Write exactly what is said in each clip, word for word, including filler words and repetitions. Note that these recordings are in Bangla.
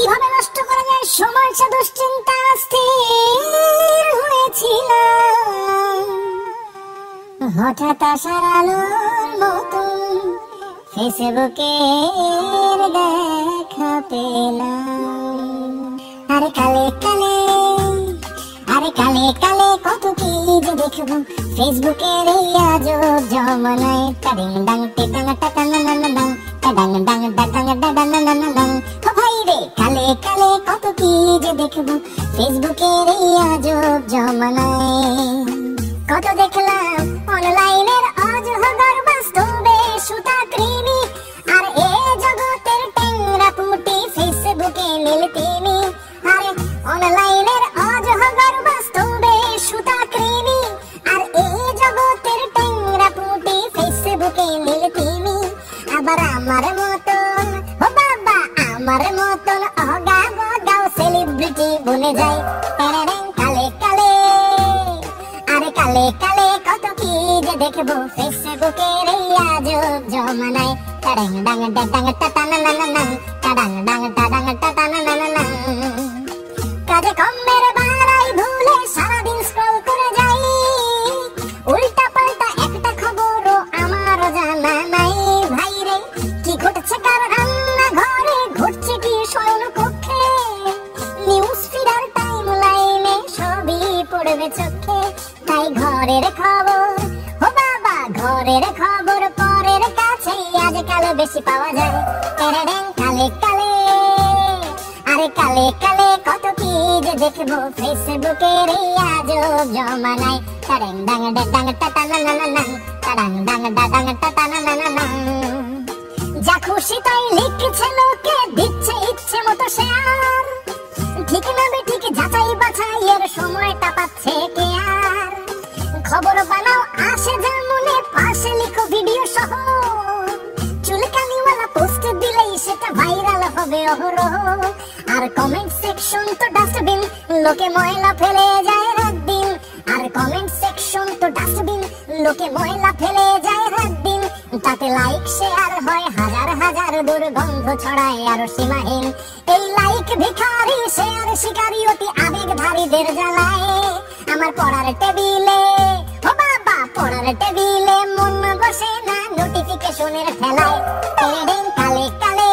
কিভাবে নষ্ট করা যায় সময়টা দুশ্চিন্তা স্থির হয়েছিল। হঠাৎ আসার আলোর মতন ফেসবুকের দেখা পেলাম। আরে কালে কালে আরে কালে কালে কত কি যে দেখবো ফেসবুকের এই আজব জমানায়। টাডিং ডাং টিটাং টাটাং নানাং টাডাং ডাং ডাটাং ডাডাং নানাং। ও ভাই রে কালে কালে কত কি যে দেখবো ফেসবুকের এই আজব জমানায়। কত দেখলাম অনলাইনের অজগর বাস্তবে সুতা কৃমি, আর এ জগতের ট্যাংরা পুটি ফেসবুকে নীল তিমি। আরে অনলাইনের অজগর বাস্তবে সুতা কৃমি, আর এ জগতের ট্যাংরা পুটি ফেসবুকে নীল তিমি। আবার আমার মতন ও বাবা আমার মতন অগা বগাও সেলিব্রিটি বনে যায়। কালে কালে আরে কালে কালে কত কি যে দেখবো ফেসবুকের এই আজব জমানায়। টাডাং ডাং ডাডাং টাটা নানাং টাডাং ডাং ডাডাং টাটা নানাং। কাজে কমের বাড়াই ভুলে সারাদিন স্ক্রল করে যাই, উল্টা পাল্টা একটা খবরও আমারও জানা নাই। ভাই রে কি ঘটছে কার রান্না ঘরে, ঘটছে কি শয়ন কক্ষে, নিউজ ফিডার টাইম লাইনে সবই পড়বে চোখে। তাই ঘরের খবর ও বাবা ঘরের খবর পরের কাছে আজকাল বেশি পাওয়া যায়। কালে কালে আরে কালে কালে কত কি যে দেখবো ফেসবুকের এই আজব জমানায়। টাডাং ডাং ডাডাং টাটা নানাং টাডাং ডাং ডাডাং টাটা নানাং। যা খুশি তাই লিখছে লোকে, দিচ্ছে ইচ্ছে মতো শেয়ার, ঠিক না বেঠিক যাচাই বাছাই এর সময়টা পাচ্ছে কে আর। খবর বানাও আসে যেমনে পাশে লিখো ভিডিও সহ, চুলকানিওয়ালা পোস্ট দিলেই সেটা ভাইরাল হবে অহরহ। আর কমেন্ট সেকশন তো ডাস্টবিন, লোকে ময়লা ফেলে যায় রাত দিন। আর কমেন্ট সেকশন তো ডাস্টবিন, লোকে ময়লা ফেলে যায় রাত দিন। তাতে লাইক শেয়ার হয় হাজার হাজার, দুর্গন্ধ ছড়ায় আরো সীমাহীন। এই লাইক ভিখারি শেয়ার শিকারী অতি আবেগধারীদের জ্বালায়। আমার পড়ার টেবিলে ও বাবা পড়ার টেবিলে মন বসে না নোটিফিকেশনের ঠেলায়। কালে কালে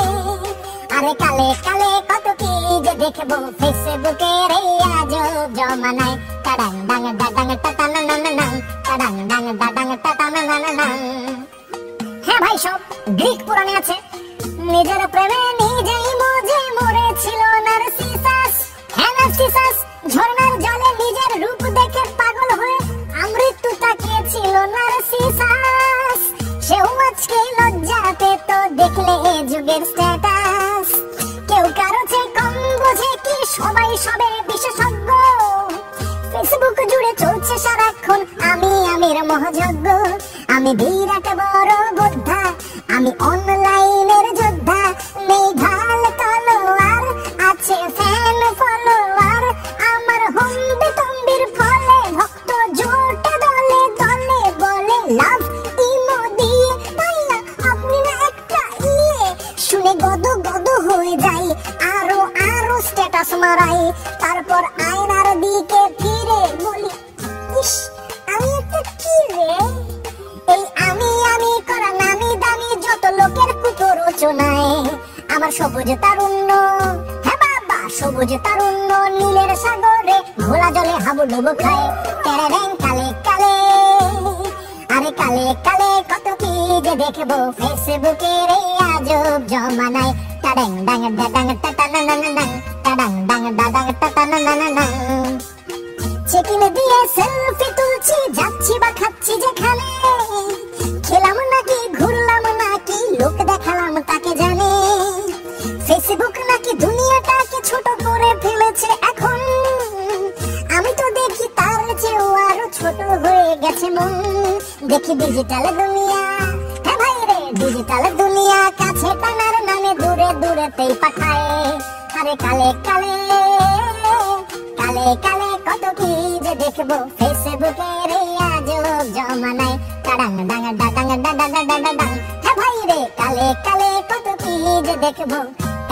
আরে কালে কালে কত কি যে দেখবো ফেসবুকের এই আজব জমানায়। টাডাং ডাং ডাডাং টাটা নানাং টাডাং ডাং ডাডাং টাটা নানাং। হ্যাঁ ভাই সব গ্রিক পুরাণে আছে, নিজের প্রেমে নিজেই মজে মরেছিল নার্সিসাস। হ্যাঁ নার্সিসাস ঝর্ণার জলে নিজের রূপ দেখে পাগল হয়ে আমৃত্যু তাকিয়েছিল নার্সিসাস। সেও আজকে লজ্জা পেত দেখলে এ যুগের স্ট্যাটাস। কেউ কারো চেয়ে কম বোঝে কি, সবাই সবে বিশেষজ্ঞ। ফেসবুক জুড়ে চলছে সারাক্ষণ আমি আমির মহাযজ্ঞ। আমি বিরাট বড় যোদ্ধা, আমি অনলাইনের যোদ্ধা। নেই ঢাল তলোয়ার, আছে ফ্যান ফলোয়ার। আমার হম্বি তম্বির ফলে ভক্ত জোটে দলে দলে বলে লাভ ইমো দিয়ে। তাই না আপনি না একটা ইয়ে শুনে গদ গদ হয়ে যাই, আরো আরো স্ট্যাটাস মারাই। তারপর আয়নার দিকে ফিরে বলি ইস আমি একটা কি রে। এই আমি আমি করা নামি দামি যত লোকের কুপ্ররোচনায় আমার সবুজ তারুণ্য। হ্যাঁ বাবা সবুজ তারুণ্য নীলের সাগরে ঘোলা জলে হাবুডুবু খায়। টেরেরেং কালে কালে আরে কালে কালে কত কি যে দেখবো ফেসবুকের এই আজব জমানায়। টাডাং ডাং ডাডাং টাটা নানাং টাডাং ডাং ডাডাং টাটা নানাং। চেকিং দিয়ে সেলফি তুলছি, যাচ্ছি বা খাচ্ছি যেখানে, খেলাম নাকি ঘুরলাম নাকি লোক দেখালাম তাকে জানে। ফেসবুক নাকি দুনিয়াটাকে ছোট করে ফেলেছে এখন, আমি তো দেখি তার চেয়েও আরো ছোট হয়ে গেছে মন। দেখি ডিজিটাল দুনিয়া, হ্যাঁ ভাই রে ডিজিটাল দুনিয়া কাছে টানার নামে দূরে দূরেতেই পাঠায়। আরে কালে কালে কালে কালে কত কি যে দেখবো ফেসবুকের এই আজব জমানায়। টাডাং ডাং ডাডাং ডাডাং ডাডাং। হ্যাঁ ভাই রে কালে কালে কত কি যে দেখবো